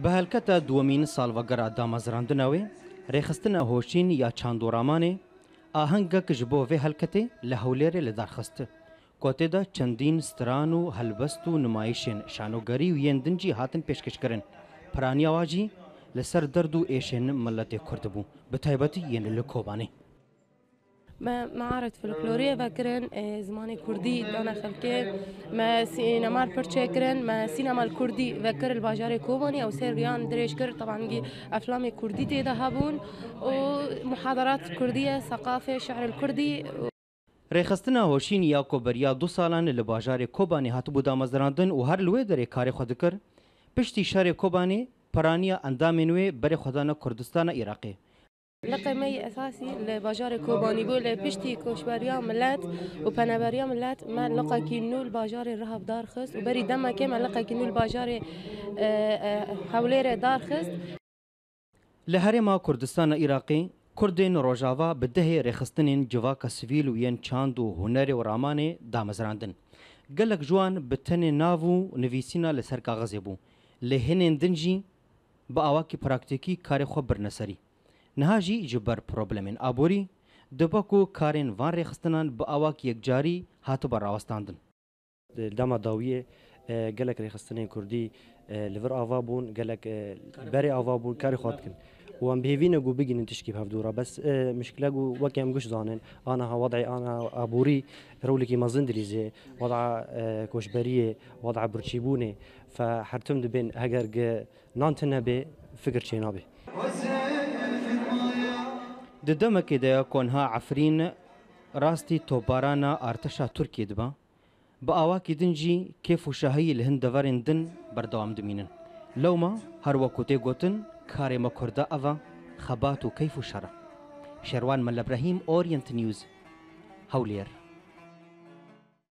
بهلکتا دومین سالوگرا دامازراندناوی ریخستن هوشین یا چاندورامانه آهنگک جبو و هلکته لحولیر لدارخست کوته دا چندین ستران و هلبست و نمایشین شانوگری و یندنجی هاتن پیشکش کرن پرانی آواجی لسر درد و ایشین ملت کرد بو بتایبتی ین لکوبانی ما معارض فلكلورية فكرن زماني كردي دانا خلكي ما سينما برشة كرن ما سينما الكردي فكر الباجاري كوباني أو سير ريان دريش كر طبعا أفلام كردي تيدا هابون ومحاضرات كردية ثقافة شعر الكردي ریخستنا هوشین یا کوبریا 2 سالان لباجار کوبانی هاتبو دامزراندن و هر لوی در کار خود کر پشتی شهر کوبانی پرانیا اندامنوی بر خدانا کردستان عراقی لقمي أساسي لباجار كوباني بول بشتي كوشباريا ملات وبناباريا ملات ما لقى كينو الباجار الرهب دارخس وبري دما كما لقى كينو الباجار حولير دارخس لهرما كردستان عراقي كردين روجاوا بده رخصتنين جواك سيفيل وين چاند و هنر و رامانه دامزراندن گلک جوان بتن ناوو نویسینا لسر کاغذ بو لهنن دنجي با اواکی پراکتیکی کار خو برنسری نهاجی جبر پروبلمن آبوری دباکو کارن وان رخصتنان با اواک یک جاری هاتو براوستاندن دما داویه گلک رخصتنین کردی لور آوا بون گلک بری آوا بون کاری خود کن وام بهوینه جو بگین تشکیب هفدورا بس مشكلة جو وكام جوش زانن أنا وضعي أنا أبوري رولكي مازندريزي وضع كوشبرية وضع برشيبوني فحرتم دبين هجر نانتنا به فكر شينا به ددمك دا كونها عفرين راستي توبارانا ارتشا تركي دبا بأواكي دنجي كيف شاهي الهندفارين دن بردوام دمينن لو ما هر وكوتي قوتن كاري ما كردا أفا خباتو كيف شرا شروان مل إبراهيم أورينت نيوز هولير